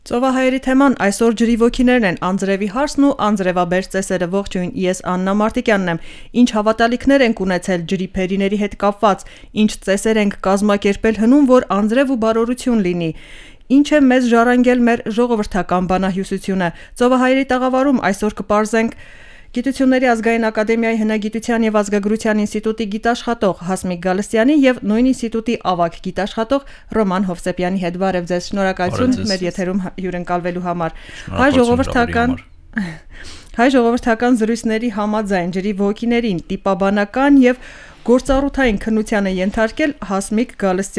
Ծովահայերի թեման այսօր ջրի ոգիներն են, անձրևի հարսն ու անձրևաբերձ ծեսերը։ Ողջույն, ես Աննա Մարտիկյանն եմ։ Ինչ հավատալիքներ ենք ունեցել ջրի փերիների հետ կապված, ինչ ծեսեր ենք կազմակերպել հնում, որ անձրև ու բարօրություն լինի։ Ինչ է մեզ ժառանգել մեր ժողովրդական բանահյուսությունը։ Ծովահայերի տաղավարում այսօր կպարզենք Գիտությունների ազգային ակադեմիայի հնագիտության եւ ազգագրության ինստիտուտի գիտաշխատող Հասմիկ Գալստյանի եւ նույն ինստիտուտի ավագ գիտաշխատող Ռոման Հովսեփյանի հետ։ Բարև ձեզ, շնորհակալություն մեր եթերում հյուրընկալվելու համար։ Հայ ժողովրդական զրույցների համաձայն ջրի ոգիներին տիպաբանական եւ գործառութային քննության է ենթարկել Հասմիկ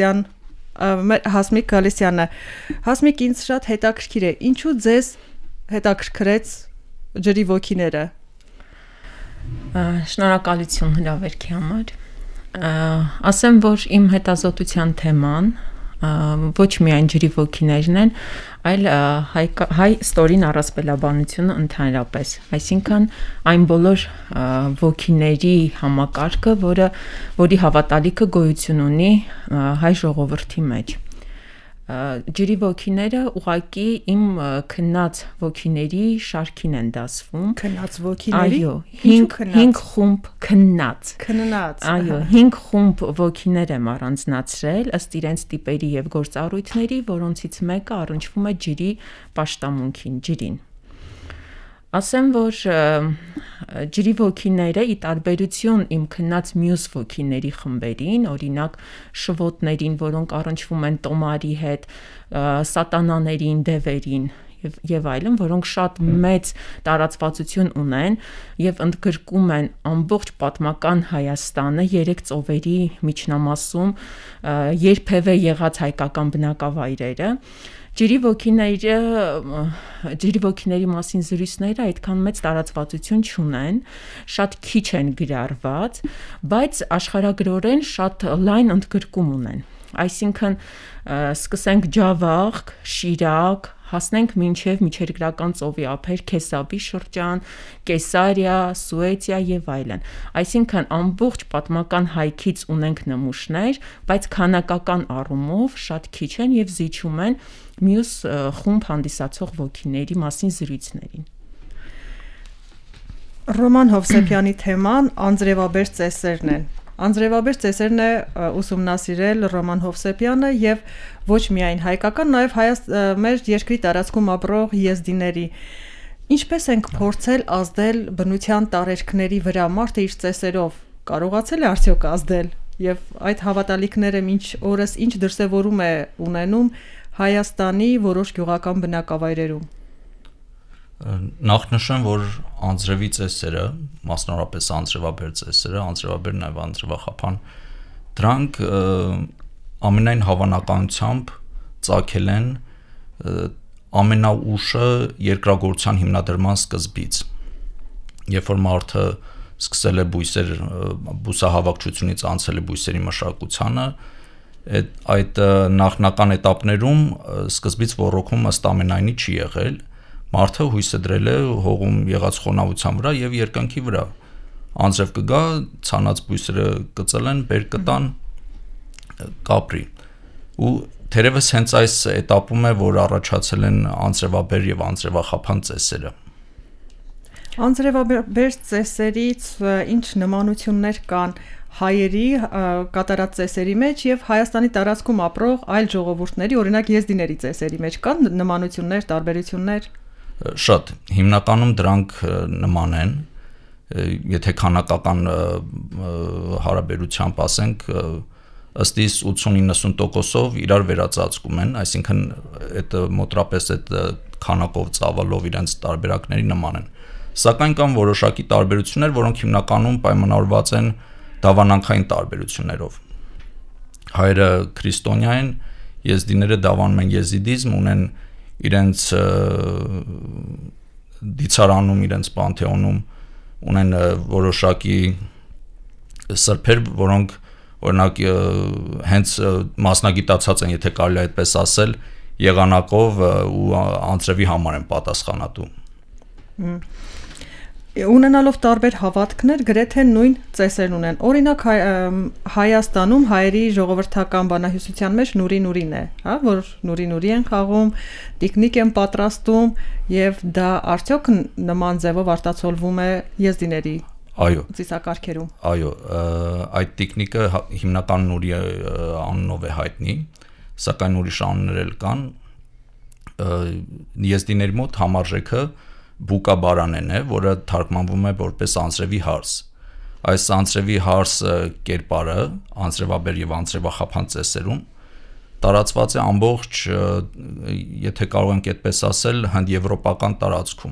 Գալստյանը։ Հասմիկ, ինձ շատ հետաքրքիր է, ինչու ձեզ հետաքրքրեց ջրի ոգիները։ Շնորհակալություն հրավերքի համար։ Ասեմ, որ իմ հետազոտության թեման ոչ միայն ջրի ոգիներն են, այլ հայ ստորին առասպելաբանությունը ընդհանրապես, այսինքն այն բոլոր ոգիների համակարգը, որի հավատալիքը գոյություն ունի հայ ժողովրդի մեջ։ Ջրի ոգիները ուղղակի իմ քննած ոգիների շարքին են դասվում։ Քննած ոգիների։ Այո, 5 խումբ քննած։ Այո, 5 խումբ ոգիներ եմ առանձնացրել ըստ իրենց տիպերի եւ գործառույթների, որոնցից մեկը առնչվում է ջրի պաշտամունքին, ջրին։ Ասեմ, որ ջրի ոգիները ի տարբերություն իմ քննած մյուս ոգիների խմբերին, օրինակ շվոտներին, որոնք առնչվում են տոմարի հետ, սատանաներին, դևերին եւ այլն, որոնք շատ մեծ տարածվածություն ունեն եւ ընդգրկում են ամբողջ պատմական Հայաստանը 3 ծովերի միջնամասում երբևէ եղած հայկական բնակավայրերը։ Ջրի ոգիների մասին զրույցները այդքան մեծ տարածվածություն չունեն, շատ քիչ են գրառված, բայց աշխարհագրորեն շատ լայն ընդգրկում ունեն։ Այսինքն սկսենք Ջավախք, Շիրակ, հասնենք մինչև միջերկրական ծովի ափեր, Քեսավի շրջան, Կեսարիա, Սուեցիա եւ այլն։ Այսինքն ամբողջ պատմական հայքից ունենք նմուշներ, բայց քանակական առումով շատ քիչ են եւ զիջում են մյուս խումբ հանդիսացող ոգիների մասին զրույցներին։ Ռոման Հովսեփյանի թեման անձրևաբերձ ծեսերն են։ Անձրևաբերձ ծեսերն է ուսումնասիրել Ռոման Հովսեփյանը եւ ոչ միայն հայկական, նաեւ մեր երկրի տարածքում ապրող եզդիների։ Ինչպես ենք փորձել ազդել բնության տարերքների վրա, մարդը իր ծեսերով կարողացել է արդյոք ազդել եւ այդ հավատալիքները մինչ օրս ինչ դրսեւորում է ունենում Հայաստանի որոշ գյուղական բնակավայրերում։ Նախ նշեմ, որ անձրևի ծեսերը, մասնավորապես անձրևաբերձ ծեսերը, անձրևաբեր նաև անձրևախափան, դրանք ամենայն հավանականությամբ ծագել են ամենաուշը երկրագործության հիմնադրման սկզբից։ Երբ որ մարդը սկսել է բուսահավաքչությունից անցել է բույսերի մշակությանը, այդ նախնական этаպներում սկզբից ոռոգումը ըստ ամենայնի չի եղել, մարդը հույսը դրել է հողում եղած խոնավության վրա եւ երկնքի վրա։ Անձրև կգա, ցանած բույսերը կծլեն, բեր կտան, կապրի։ Ու թերևս հենց այս этаպում է, որ առաջացել են անձրևաբեր եւ անձրևախափան ծեսերը։ Անձրևաբերձ ծեսերից ինչ նմանություններ կան հայերի կատարած ծեսերի մեջ եւ Հայաստանի տարածքում ապրող այլ ժողովուրդների, օրինակ եզդիների ծեսերի մեջ կան նմանություններ, տարբերություններ։ Շատ, հիմնականում դրանք նման են, եթե քանակական հարաբերությամբ ասենք, ըստ իս 80-90%-ով իրար վերածածկում են, այսինքն այդ մոտրապես այդ քանակով ծավալով իրենց տարբերակների նման են։ Սակայն կան որոշակի տարբերություններ, որոնք հիմնականում պայմանավորված են դավանանքային տարբերություններով։ Հայերը քրիստոնյա են, եզդիները դավանում են եզիդիզմ, ունեն իրենց դիցարանում, իրենց պանթեոնում ունեն որոշակի սրբեր, որոնք օրինակ հենց մասնագիտացած են, եթե կարելի է այդպես ասել, եղանակով ու անձրևի համար են պատասխանատու։ ունենալով տարբեր հավատքներ, գրեթե նույն ծեսերն ունեն։ Օրինակ Հայաստանում հայերի ժողովրդական բանահյուսության մեջ նուրին է, հա, որ նուրի են խաղում, տիկնիկ են պատրաստում եւ դա արդյոք նման ձևով արտացոլվում է եզդիների ծիսակարգերում։ Այո, այդ տիկնիկը հիմնական նուրի անունով է հայտնի, սակայն ուրիշ անուններ էլ կան։ Եզդիների մոտ համարժեքը Բուկա Բարանեն է, որը թարգմանվում է որպես անձրևի հարս։ Այս անձրևի հարս կերպարը անձրևաբեր եւ անձրևախափան ծեսերում տարածված է ամբողջ, եթե կարող ենք այդպես ասել, հնդեվրոպական տարածքում։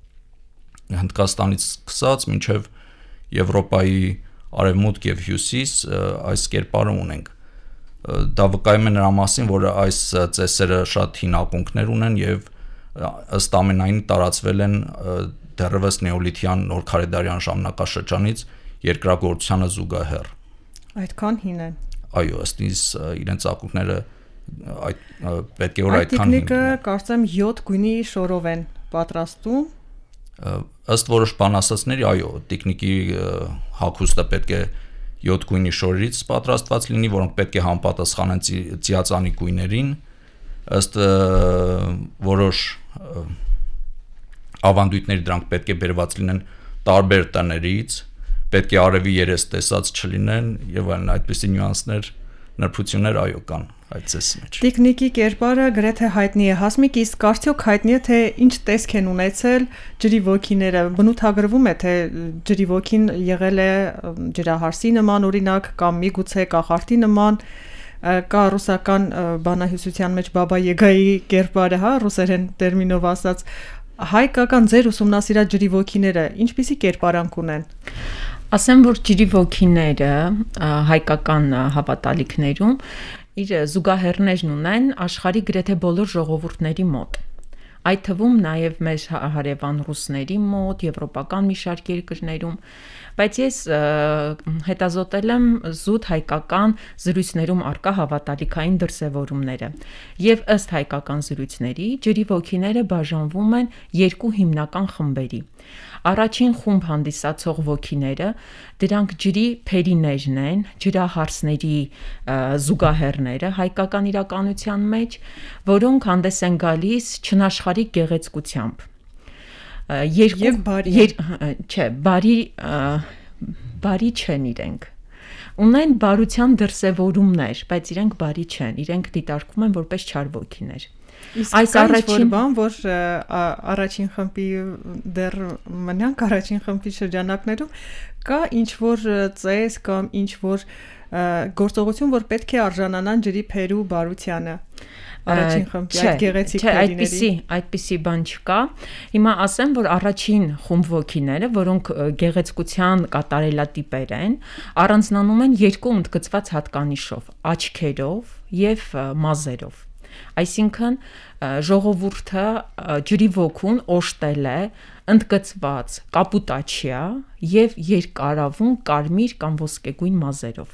Հնդկաստանից սկսած մինչև Եվրոպայի արևմուտք եւ հյուսիս այս կերպարը ունենք։ Դա վկայում է նրա մասին, որ այս ծեսերը շատ հին ակունքներ ունեն եւ ըստ ամենայնի տարածվել են դեռևս նեոլիթյան նորքարեդարյան ժամանակաշրջանից երկրագործությանը զուգահեռ։ Այդքան հին են։ Այո, ըստ իրենց ակունքները պետք է որ այդքան հին։ Տիկնիկը կարծեմ 7 գույնի շորով են պատրաստում։ Ըստ որոշ բանաստեղծների, այո, տիկնիկի հագուստը պետք է 7 գույնի շորերից պատրաստված լինի, որոնք պետք է համապատասխանեն ծիածանի գույներին, ըստ որոշ ավանդույթների դրանք պետք է բերված լինեն տարբեր տներից, պետք է արևի երես տեսած չլինեն եւ այլն, այդպիսի նյուանսներ, նրբություններ այո կան այդ ծեսի մեջ։ Տիկնիկի կերպարը գրեթե հայտնի է, Հասմիկ, իսկ արդյոք հայտնի է թե ինչ տեսք են ունեցել ջրի ոգիները, բնութագրվում է թե ջրի ոգին եղել է ջրահարսի նման օրինակ կամ միգուցե կախարդի նման, կա ռուսական բանահյուսության մեջ Բաբա Եգայի կերպարը, հա, ռուսերեն տերմինով ասած, հայկական ձեր ուսումնասիրած ջրի ոգիները ինչպիսի կերպարանք ունեն։ Ասեմ, որ ջրի ոգիները հայկական հավատալիքներում իր զուգահեռներն ունեն աշխարհի գրեթե բոլոր ժողովուրդների մոտ։ Այդ թվում նաև մեր հարևան ռուսների մոտ, եվրոպական մի շարք երկրներում, բայց ես հետազոտել եմ զուտ հայկական զրույցներում արկա հավատալիքային դրսևորումները, եւ ըստ հայկական զրույցների ջրի ոգիները բաժանվում են երկու հիմնական խմբերի։ Առաջին խումբ հանդիսացող ոգիները դրանք ջրի փերիներն են, ջրահարսների զուգահեռները հայկական իրականության մեջ, որոնք հանդես են գալիս չնաշխարհիկ գեղեցկությամբ։ Եվ բարի չեն իրենք։ Ունեն բարության դրսևորումներ, բայց իրենք բարի չեն, իրենք դիտարկվում են որպես չար ոգիներ։ Այս առաջին բան, որ առաջին խմբի դեռ մնանք առաջին խմբի շրջանակներում կա ինչ որ ծես կամ ինչ որ գործողություն, որ պետք է արժանանան ջրի փերու բարությանը։ Առաջին խմբի այդ գեղեցիկ փերիների։ Այդպիսի բան չկա։ Հիմա ասեմ, որ առաջին խումբ ոգիները, որոնք գեղեցկության կատարելատիպեր են, առանձնանում են երկու ընդգծված հատկանիշով՝ աչքերով եւ մազերով։ Այսինքն ժողովուրդը ջրի ոգուն օժտել է ընդգծված կապուտաչիա եւ երկարավուն կարմիր կամ ոսկեգույն մազերով։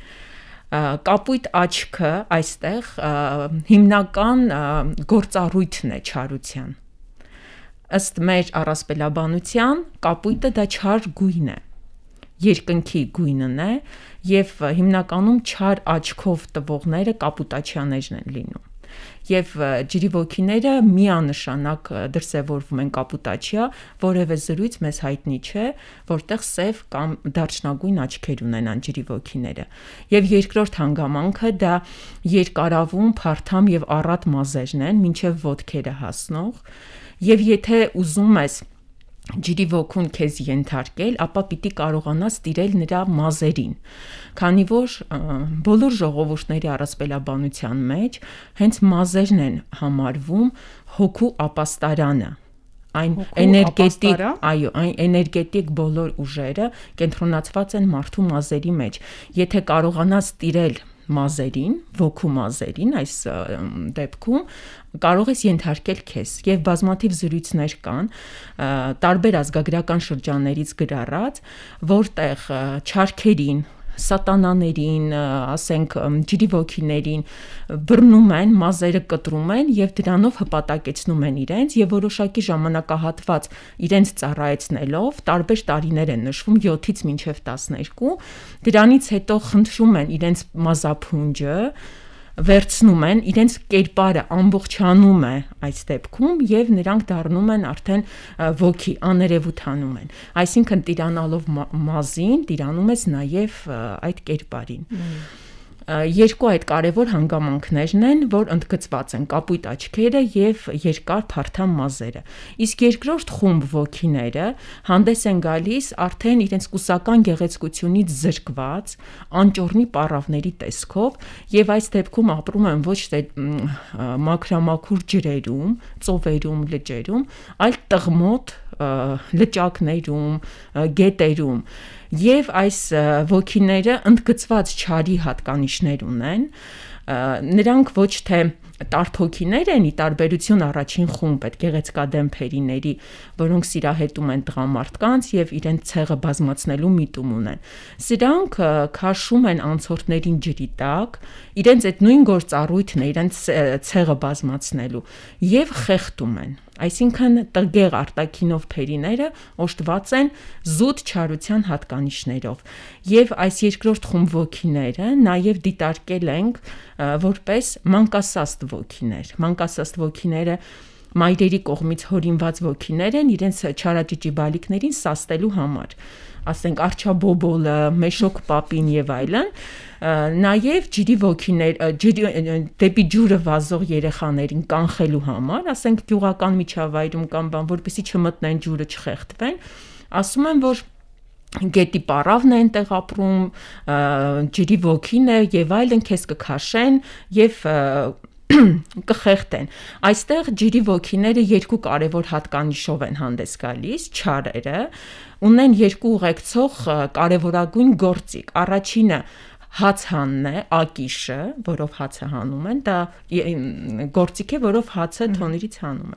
Կապույտ աչքը այստեղ հիմնական գործառույթն է չարության։ Ըստ մեր առասպելաբանության կապույտը դա չար գույն է, երկնքի գույնն է եւ հիմնականում չար աչքով տվողները կապուտաչիաներն են լինում։ Եվ ջրի ոգիները միանշանակ դրսևորվում են կապուտաչիա, որևէ զրույց մեզ հայտնի չէ, որտեղ սև կամ դարչնագույն աչքեր ունենան ջրի ոգիները։ Եվ երկրորդ հանգամանքը դա երկարավուն, փարթամ եւ առատ մազերն են, մինչեւ ոտքերը հասնող, եւ եթե ուզում ես ջրի ոգուն քեզ ենթարկել, ապա պիտի կարողանաս տիրել նրա մազերին, քանի որ բոլոր ժողովուրդների առասպելաբանության մեջ հենց մազերն են համարվում հոգու ապաստարանը, այն էներգետիկ, այո, այն էներգետիկ բոլոր ուժերը կենտրոնացված են մարդու մազերի մեջ։ Եթե կարողանաս տիրել մազերին, ոգու մազերին, այս դեպքում կարող ես ենթարկել քեզ եւ բազմաթիվ զրույցներ կան տարբեր ազգագրական շրջաններից գրառած, որտեղ չարքերին, սատանաներին, ասենք ջրի ոգիներին բռնում են, մազերը կտրում են եւ դրանով հպատակեցնում են իրենց եւ որոշակի ժամանակահատված իրենց ծառայեցնելով տարբեր տարիներ են նշվում 7-ից մինչև 12, դրանից հետո խնդրում են իրենց մազափունջը, վերցնում են, իրենց կերպարը ամբողջանում է այս դեպքում եւ նրանք դառնում են արդեն ոգի, աներևութանում են։ Այսինքն տիրանալով մազին, տիրանում ես նաեւ այդ կերպարին։ Երկու այդ կարևոր հանգամանքներն են, որ ընդգծված են կապույտ աչքերը եւ երկար փարթամ մազերը։ Իսկ երկրորդ խումբ ոգիները հանդես են գալիս արդեն իրենց կուսական գեղեցկությունից զրկված, անճոռնի պառավների տեսքով եւ այս դեպքում ապրում են ոչ թե մաքրամաքուր ջրերում, ծովերում, լճերում, այլ տղմոտ լճակներում, գետերում եւ այս ոգիները ընդգծված չարի հատկանիշներ ունեն, նրանք ոչ թե տարփոքիներ են՝ ի տարբերություն առաջին խումբ այդ գեղեցկադեմ փերիների, որոնք սիրահետում են տղամարդկանց եւ իրենց ցեղը բազմացնելու միտում ունեն։ Սրանք քաշում են անցորդներին ջրի տակ, իրենց այդ նույն գործառույթն է իրենց ցեղը բազմացնելու եւ խեղդում են։ Այսինքն տգեղ արտաքինով փերիները օժտված են զուտ չարության հատկանիշներով եւ այս երկրորդ խումբ ոգիները նաեւ դիտարկել ենք որպես մանկասաստ ոգիներ։ Մանկասաստ ոգիները մայրերի կողմից հորինված ոգիներ են իրենց չարաճճի բալիկներին սաստելու համար, ասենք Արչաբոբոլը, Մեշոկ Պապին եւ այլն, նաեւ ջրի ոգիներ, դեպի ջուրը վազող երեխաներին կանխելու համար, ասենք գյուղական միջավայրում կամ բան, որպեսզի չմտնեն ջուրը, չխեղդվեն, ասում են, որ գետի պառավն է այնտեղ ապրում, ջրի ոգին է եւ այլն, քեզ կքաշեն եւ կխեղդեն։ Այստեղ ջրի ոգիները երկու կարևոր հատկանիշով են հանդես գալիս, չարերը ունեն երկու ուղեկցող կարևորագույն գործիք։ Առաջինը հաց հանն է, ակիշը, որով հացը հանում են, դա գործիք է, որով հացը թոներից հանում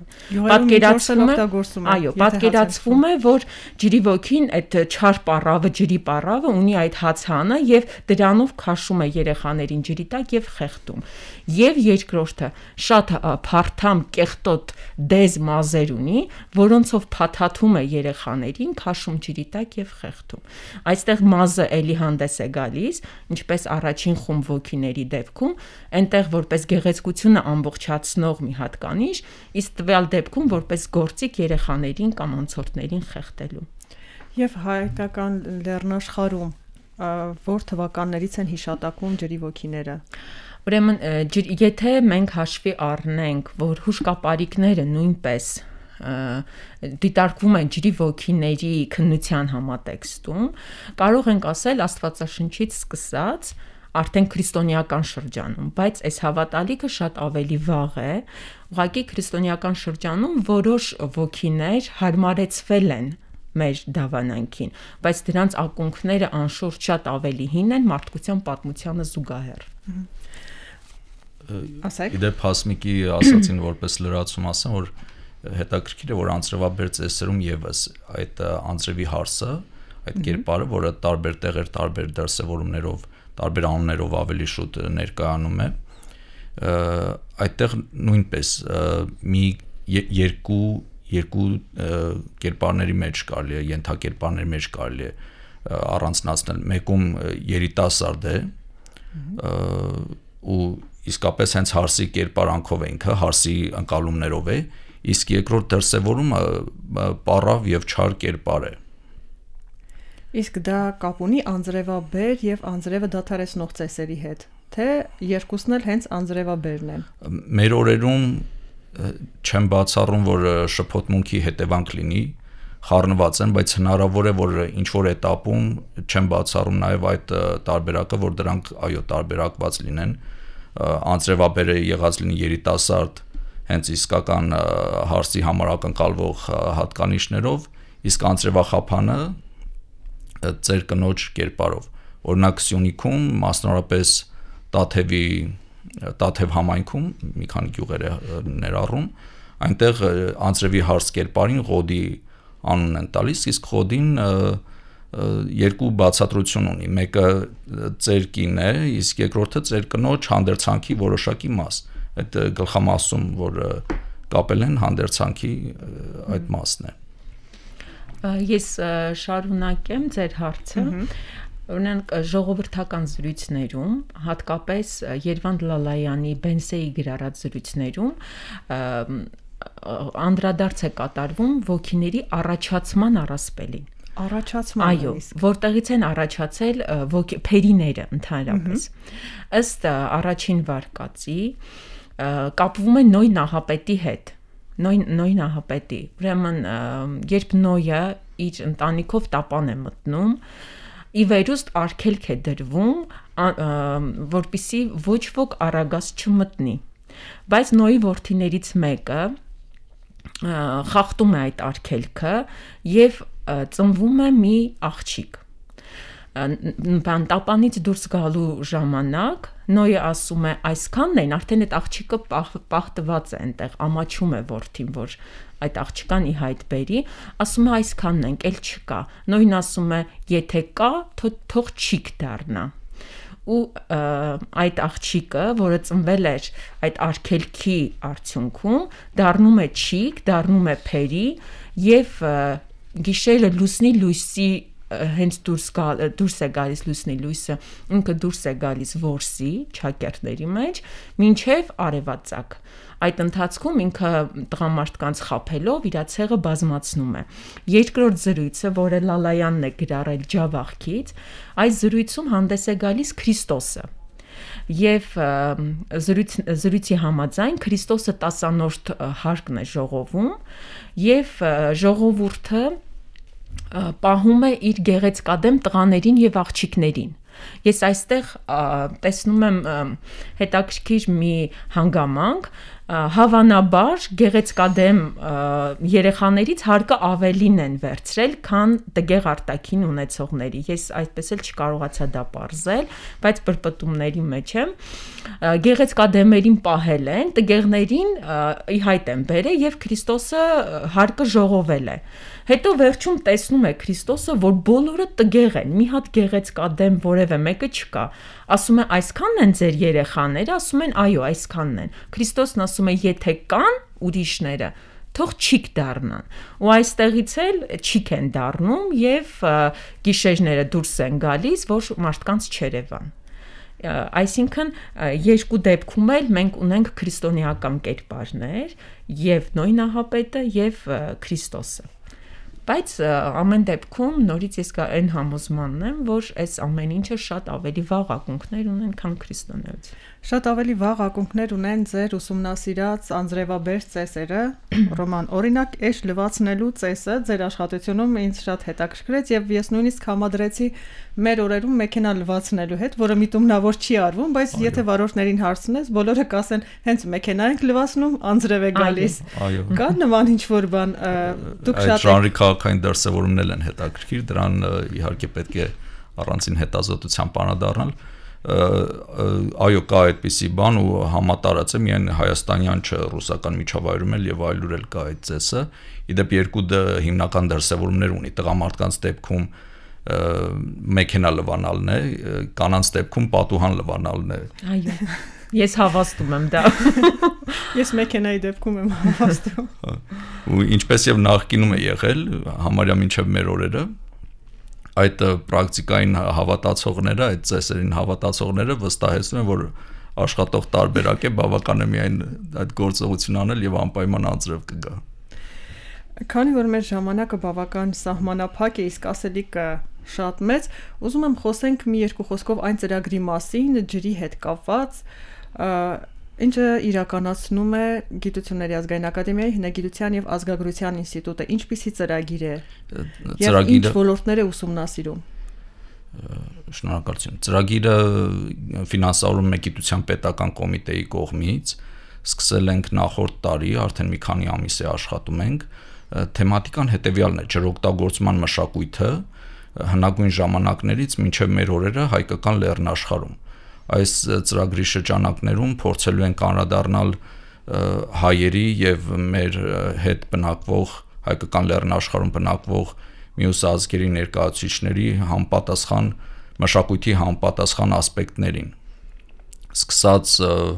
են։ Պատկերացվում է, որ ջրի ոգին այդ չար պառավը, ջրի պառավը ունի այդ հաց հանը եւ դրանով քաշում է երեխաներին ջրի տակ եւ խեղդում։ Եվ երկրորդը շատ փարթամ կեղտոտ դեզ մազեր ունի, որոնցով փաթաթում է երեխաներին, քաշում ջրի տակ եւ խեղդում։ Այստեղ մազը էլի հանդես է գալիս, ինչպես առաջին խումբ ոգիների դեպքում, այնտեղ որպես գեղեցկությունը ամբողջացնող մի հատկանիշ, իսկ տվյալ դեպքում որպես գործիք երեխաներին կամ անցորդներին խեղդելու։ Եվ հայկական լեռնաշխարհում որ թվականներից են հիշատակում ջրի ոգիները։ Ուրեմն եթե մենք հաշվի առնենք, որ հուշկապարիկները նույնպես դիտարկվում են ջրի ոգիների քննության համատեքստում, կարող ենք ասել Աստվածաշնչից սկսած արդեն քրիստոնեական շրջանում, բայց այս հավատալիքը շատ ավելի վաղ է, ուղղակի քրիստոնեական շրջանում որոշ ոգիներ հարմարեցվել են մեր դավանանքին, բայց դրանց ակունքները անշուշտ շատ ավելի հին են մարդկության պատմությանը զուգահեռ։ Իդեպ Հասմիկի ասացին որպես լրացում ասեմ, որ հետաքրքիր է, որ անձրևաբեր ծեսերում եւս այդ անձրևի հարսը, այդ կերպարը, որը տարբեր տեղեր, տարբեր դրսևորումներով, տարբեր անուններով ավելի շուտ ներկայանում է, այդտեղ նույնպես մի երկու կերպարների մեջ կարելի է, ենթակերպարների մեջ կարելի է առանձնացնել։ Մեկում երիտասարդ է ու իսկապես հենց հարսի կերպարանքով է ինքը, հարսի ընկալումներով է, իսկ երկրորդ դրսևորումը պառավ եւ չար կերպար է։ Իսկ դա կապ ունի անձրևաբեր եւ անձրևը դադարեցնող ծեսերի հետ, թե երկուսն էլ հենց անձրևաբերն են։ Մեր օրերում չեմ բացառում, որ շփոթմունքի հետևանք լինի, խառնված են, բայց հնարավոր է, որ ինչ որ էտապում չեմ բացառում նաեւ այդ տարբերակը, որ դրանք այո տարբերակված լինեն, անձրևաբերը եղած լինի երիտասարդ, հենց իսկական հարսի համար ակնկալվող հատկանիշներով, իսկ անձրևախափանը ծեր կնոջ կերպարով։ Օրինակ Սյունիքում, մասնավորապես Տաթև համայնքում մի քանի գյուղեր ներառում, այնտեղ անձրևի հարս կերպարին Ղոդի անուն են տալիս, իսկ Ղոդին երկու բացատրություն ունի, մեկը ծեր կին է, իսկ երկրորդը ծեր կնոջ հանդերձանքի որոշակի մաս, այդ գլխամասում, որ կապել են հանդերձանքի այդ մասն է։ Ես շարունակեմ ձեր հարցը, օրինակ ժողովրդական զրույցներում, հատկապես Երվանդ Լալայանի Բենսեի գրառած զրույցներում անդրադարձ է կատարվում ոգիների առաջացման առասպելին։ Առաջացման, այո, որտեղից են առաջացել փերիները ընդհանրապես։ Ըստ առաջին վարկածի կապվում է Նոյ նահապետի հետ։ Նոյ նահապետի։ Ուրեմն, երբ Նոյը իր ընտանիքով տապան է մտնում, ի վերուստ արգելք է դրվում, որպեսզի ոչ ոք առագաս չմտնի։ Բայց Նոյի որդիներից մեկը խախտում է այդ արգելքը եւ ծնվում է մի աղջիկ։ Տապանից դուրս գալու ժամանակ Նոյը ասում է այսքանն են, արդեն այդ աղջիկը պահտված է այնտեղ, ամաչում է որդին, որ այդ աղջկան ի հայտ բերի, ասում է այսքանն են, էլ չկա։ Նոյն ասում է, եթե կա, թող չիկ դառնա։ Ու այդ աղջիկը, որը ծնվել էր այդ արգելքի արդյունքում, դառնում է չիկ, դառնում է փերի եւ գիշերը լուսնի լույսի հենց դուրս է գալիս լուսնի լույսը, ինքը դուրս է գալիս որսի ճակերտների մեջ, մինչև արևածագ։ Այդ ընթացքում ինքը տղամարդկանց խաբելով իր ցեղը բազմացնում է։ Երկրորդ զրույցը, որը Լալայանն է գրառել Ջավախքից, այս զրույցում հանդես է գալիս Քրիստոսը։ Եվ զրույցի համաձայն Քրիստոսը 10-րդ հարկն է ժողովում, եւ ժողովուրդը պահում է իր գեղեցկադեմ տղաներին եւ աղջիկներին։ Ես այստեղ տեսնում եմ հետաքրքիր մի հանգամանք, հավանաբար գեղեցկադեմ երեխաներից հարկը ավելին են վերցրել, քան տգեղ արտաքին ունեցողների։ Ես այդպես էլ չկարողացա դա պարզել, բայց բրբտումների մեջ եմ։ Գեղեցկադեմերին պահել են, տգեղներին ի հայտ են բերել եւ Քրիստոսը հարկը ժողովել է։ Հետո վերջում տեսնում է Քրիստոսը, որ բոլորը տգեղ են, մի հատ գեղեցկադեմ որևէ մեկը չկա։ Ասում է այսքանն են ձեր երեխաները, ասում են այո, այսքանն են։ Քրիստոսն ասում է եթե կան ուրիշները, թող չիկ դառնան։ Ու այստեղից էլ չիկ են դառնում եւ գիշերները դուրս են գալիս, որ մարդկանց չերևան։ Այսինքն երկու դեպքում էլ մենք ունենք քրիստոնեական կերպարներ, եւ Նոյ նահապետը եւ Քրիստոսը։ Բայց ամեն դեպքում նորից ես այն համոզմանն եմ, որ այս ամեն ինչը շատ ավելի վաղ ակունքներ ունեն, քան քրիստոնեություն։ Շատ ավելի վաղ ակունքներ ունեն ձեր ուսումնասիրած անձրևաբերձ ծեսերը, Ռոման, օրինակ էշ լվացնելու ծեսը ձեր աշխատությունում ինձ շատ հետաքրքրեց եւ ես նույնիսկ համադրեցի մեր օրերում մեքենա լվացնելու հետ, որը միտումնավոր չի արվում, բայց եթե վարորդներին հարցնես, բոլորը կասեն, հենց մեքենա ենք լվացնում, անձրև է գալիս։ Կա նման ինչ-որ բան, դուք շատ ժանրի քաղաքային դրսևորումներ են հետաքրքիր, դրան իհարկե պետք է առանցին հետազոտությամբ անդրադառնալ։ Այո, կա այդպիսի բան ու համատարած է, միայն հայաստանյան չէ, ռուսական միջավայրում էլ եւ այլուր էլ կա այդ ծեսը։ Իդեպ երկու հիմնական դրսևորումներ ունի, տղամարդկանց դեպքում մեքենա լվանալն է, կանանց դեպքում պատուհան լվանալն է։ Այո։ Ես հավաստում եմ դա։ Ես մեքենայի դեպքում եմ հավաստում։ Ու ինչպես եւ նախկինում է եղել, համարյա մինչեւ մեր օրերը, այդ պրակտիկային հավատացողները, այդ ծեսերին հավատացողները վստահեցնում են, որ աշխատող տարբերակ է, բավական է միայն այդ գործողություն անել եւ անպայման անձրև կգա։ Քանի որ մեր ժամանակը բավական սահմանափակ է, իսկ ասելիքը շատ մեծ, ուզում եմ խոսենք մի երկու խոսքով այն ծրագրի մասին, ջրի հետ կապված, ինչը իրականացնում է Գիտությունների ազգային ակադեմիայի հնագիտության եւ ազգագրության ինստիտուտը, ինչպիսի ծրագիր է եւ ինչ ոլորտներ է ուսումնասիրում։ Շնորհակալություն։ Ծրագիրը ֆինանսավորվում է Գիտության պետական կոմիտեի կողմից, սկսել ենք նախորդ տարի, արդեն մի քանի ամիս է աշխատում ենք։ Թեմատիկան հետեւյալն է՝ ջրօգտագործման մշակույթը հնագույն ժամանակներից մինչև մեր օրերը հայկական լեռնաշխարհում։ Այս ծրագրի շրջանակներում փորձելու ենք անդրադառնալ հայերի եւ մեր հետ բնակվող հայկական լեռնաշխարհում բնակվող մյուս ազգերի ներկայացուցիչների համապատասխան մշակույթի համապատասխան ասպեկտներին, սկսած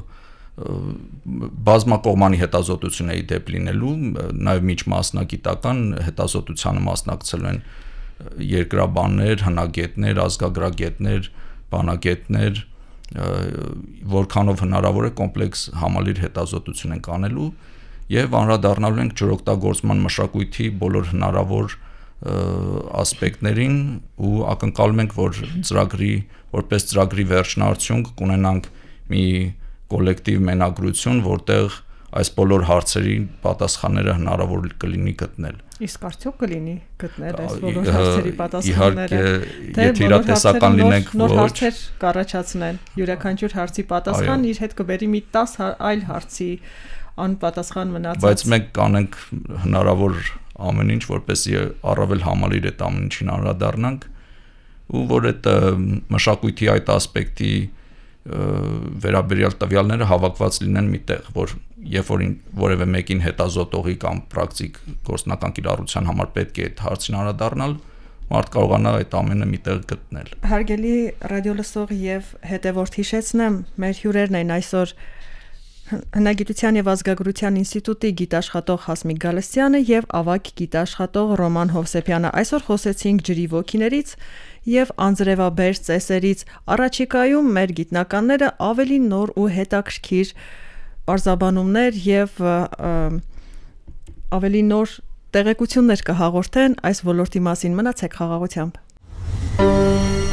բազմակողմանի հետազոտությունների դեպ լինելու, նաև միջմասնագիտական հետազոտությանը մասնակցել են երկրաբաններ, հնագետներ, ազգագրագետներ, բանագետներ, որքանով հնարավոր է կոմպլեքս համալիր հետազոտություն ենք անելու եւ անդրադառնալու ենք ջրօգտագործման մշակույթի բոլոր հնարավոր ասպեկտներին ու ակնկալում ենք, որ որպես ծրագրի վերջնարդյունք կունենանք մի կոլեկտիվ մենագրություն, որտեղ այս բոլոր հարցերի պատասխանները հնարավոր կլինի գտնել։ Իսկ արդյոք կլինի գտնել այս բոլոր հարցերի պատասխանները։ Իհարկե, եթե իրատեսական լինենք, նոր հարցեր կառաջացնեն, յուրաքանչյուր հարցի պատասխան իր հետ կբերի մի 10 այլ հարցի անպատասխան մնացած։ Բայց մենք կանենք հնարավոր ամեն ինչ, որպեսզի առավել համալիր այդ ամեն ինչին անդրադառնանք, ու որ այդ մշակույթի այդ ասպեկտի վերաբերյալ տվյալները հավաքված լինեն միտեղ, որ երբ որ որևէ մեկին հետազոտողի կամ պրակտիկ գործնական կիրառության համար պետք է այդ հարցին անդրադառնալ, մարդ կարողանա այդ ամենը միտեղ գտնել։ Հարգելի ռադիոլսող եւ հետևորդ, հիշեցնեմ, մեր հյուրերն են այսօր Հնագիտության եւ ազգագրության ինստիտուտի գիտաշխատող Հասմիկ Գալստյանը եւ ավագ գիտաշխատող Ռոման Հովսեփյանը։ Այսօր խոսեցինք ջրի ոգիներից եւ անձրևաբեր ծեսերից։ Առաջիկայում մեր գիտնականները ավելի նոր ու հետաքրքիր պարզաբանումներ եւ ավելի նոր տեղեկություններ կհաղորդեն այս ոլորտի մասին։ Մնացեք խաղաղությամբ։